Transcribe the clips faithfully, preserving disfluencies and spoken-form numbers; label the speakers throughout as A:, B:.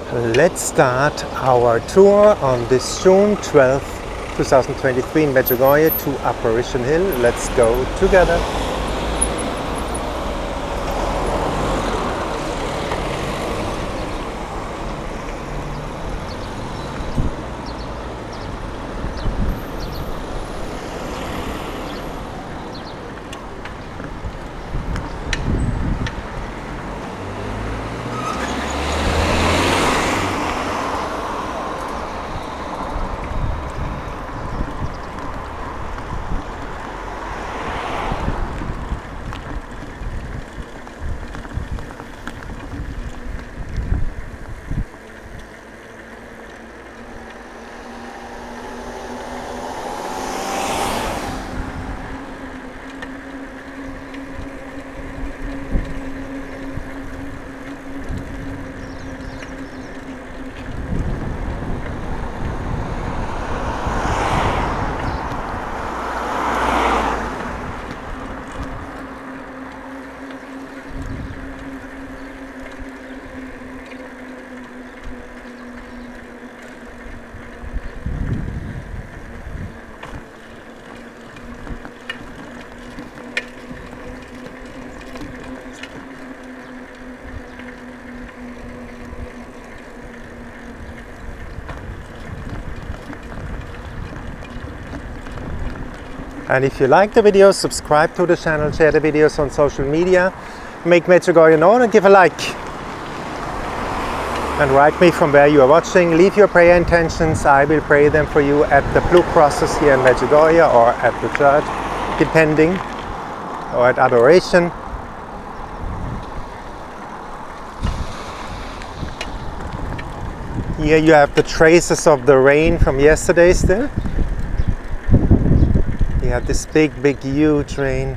A: Let's start our tour on this June twelfth, two thousand twenty-three in Medjugorje to Apparition Hill. Let's go together. And if you like the video, subscribe to the channel, share the videos on social media, make Medjugorje known and give a like. And write me from where you are watching. Leave your prayer intentions. I will pray them for you at the Blue Crosses here in Medjugorje or at the church, depending, or at Adoration. Here you have the traces of the rain from yesterday still. We had this big, big, huge rain.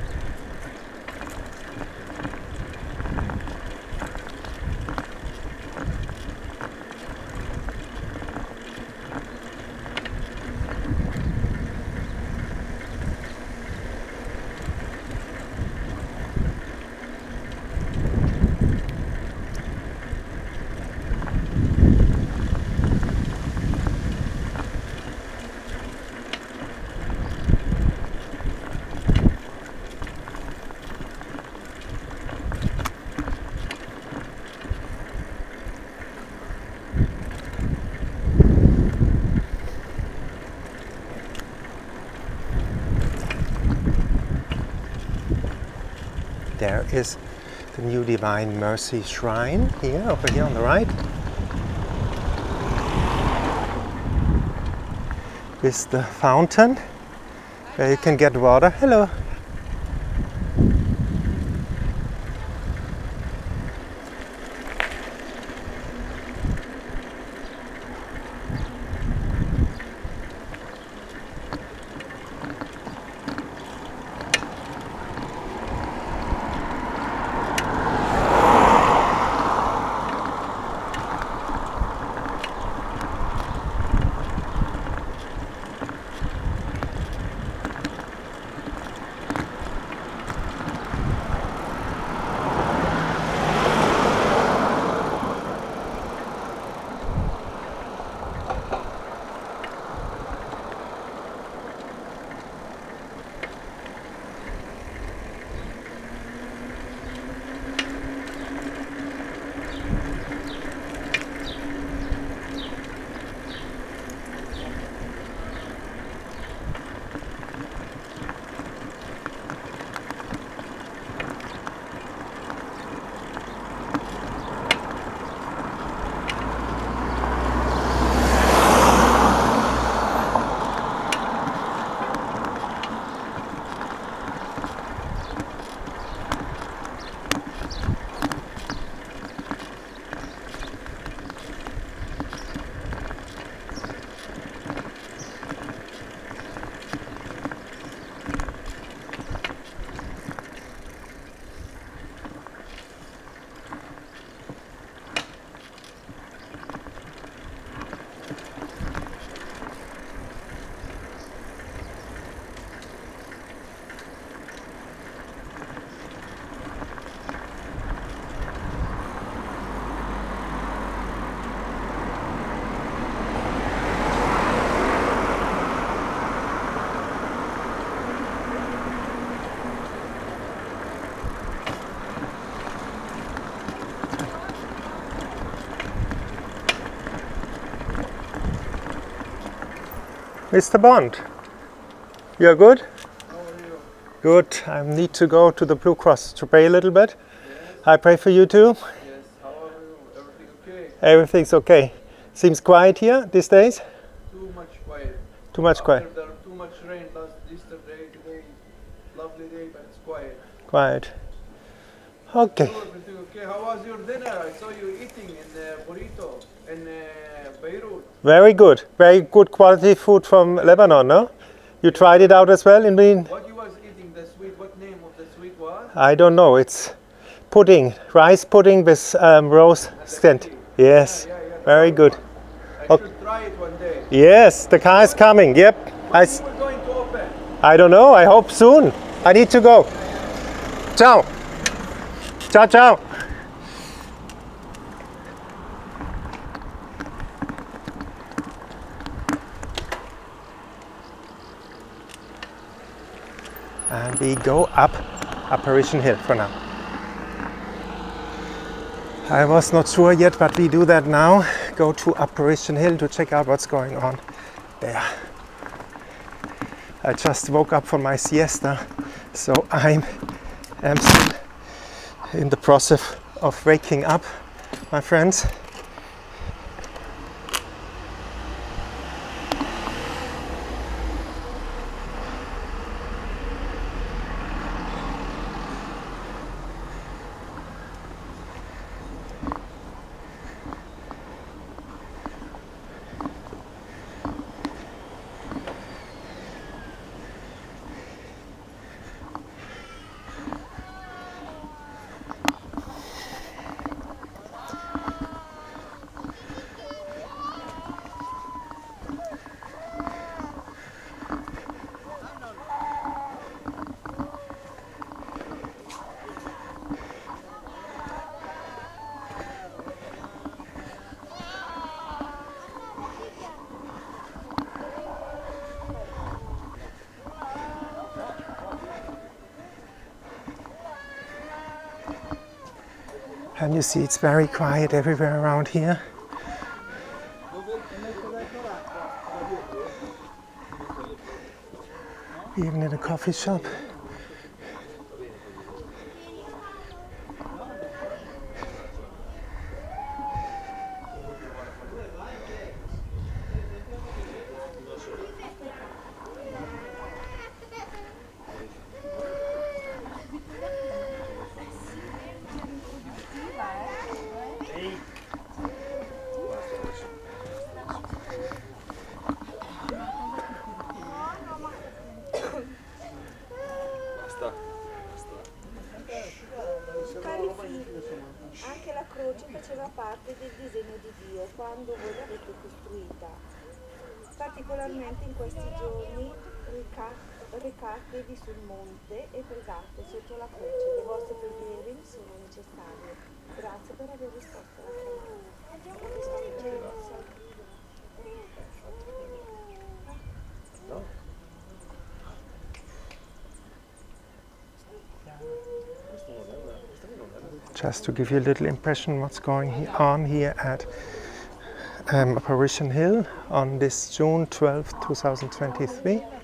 A: There is the new Divine Mercy Shrine here, over here on the right. With the fountain where you can get water. Hello. Mister Bond, you're good?
B: How are you?
A: Good. I need to go to the Blue Cross to pray a little bit.
B: Yes.
A: I pray for you too.
B: Yes. How are you? Everything okay?
A: Everything's okay. Seems quiet here these days?
B: Too much quiet.
A: Too much quiet.
B: After there too much rain last yesterday, today, lovely day, but it's quiet.
A: Quiet. Okay.
B: So everything okay? How was your dinner? I saw you eating in uh, burrito in uh, Beirut.
A: Very good. Very good quality food from Lebanon, no? You tried it out as well in Wien?
B: What you was eating, the sweet, what name of the sweet was?
A: I don't know. It's pudding. Rice pudding with um, rose scent. Yes.
B: Yeah, yeah, yeah,
A: Very good.
B: I
A: Okay.
B: should try it one day.
A: Yes, the car is coming. Yep. I,
B: When
A: s-
B: you were going to open?
A: I don't know. I hope soon. I need to go. Ciao. Ciao, ciao. And we go up Apparition Hill for now. I was not sure yet, but we do that now. Go to Apparition Hill to check out what's going on there. I just woke up from my siesta, so I'm am still in the process of waking up, my friends. And you see it's very quiet everywhere around here. Even in a coffee shop.
C: Cari figli, anche la croce faceva parte del disegno di Dio quando voi l'avete costruita. Particolarmente in questi giorni reca- recatevi sul monte e pregate sotto la croce. Le vostre preghiere sono necessarie. Grazie per aver risposto alla preghiera.
A: Just to give you a little impression what's going he- on here at um, Apparition Hill on this June twelfth, twenty twenty-three.